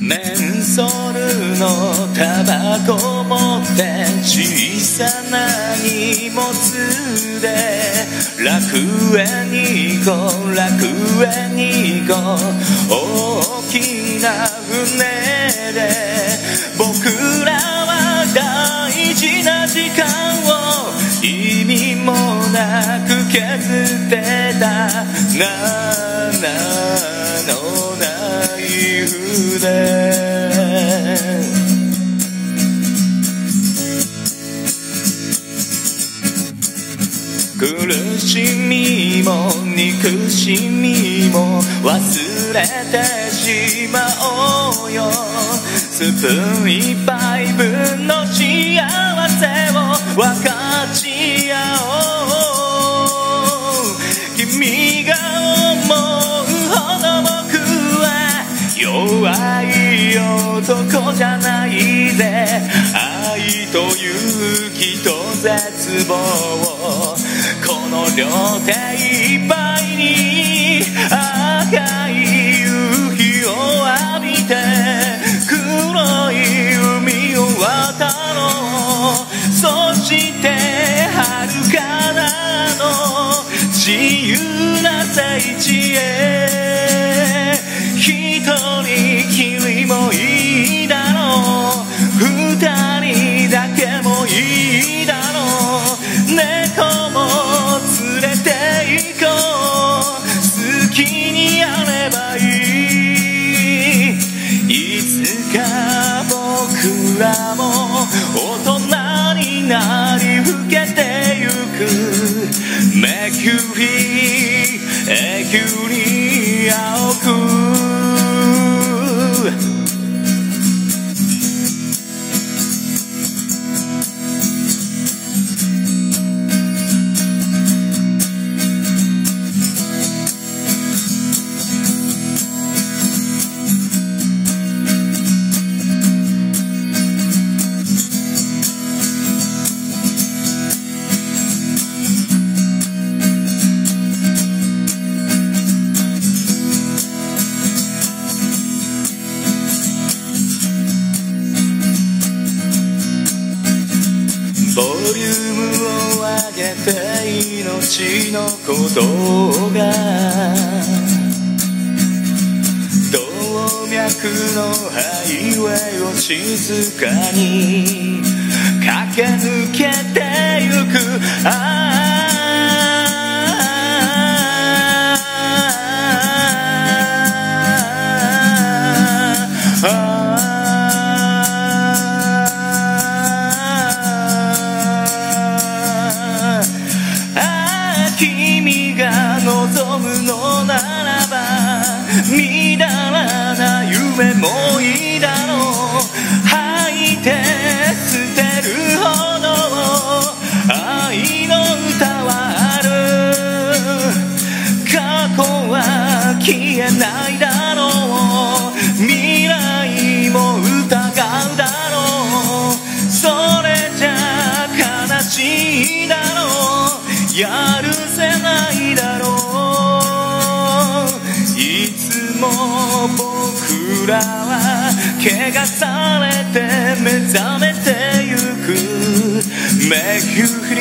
メンソールのタバコ持って小さな荷物で楽園に行こう楽園に行こう大きな船で僕らは大事な時間を意味もなく削ってた7のナイフで苦しみも憎しみも忘れてしまおうよスプーン一杯分の幸せを分かち合おう君が思うほど僕は弱い男じゃないぜ愛と勇気と絶望をこの両手いっぱいに赤い夕日を浴びて黒い海を渡ろうそして遥かなの自由な大地へ一人きりもいいだろう二人だけもいいだろう猫も連れて行こう好きにやればいいいつか僕らも大人になり老けてゆくめくりえぐり青くボリュームを上げて命の鼓動が動脈のハイウェイを静かに駆け抜けてゆく君が望むのならばみだらな夢もいいだろう吐いて捨てるほど愛の歌はある過去は消えないだろう未来も疑うだろうそれじゃ悲しいだろうやるせないだろういつも僕らは汚されて目覚めてゆくめく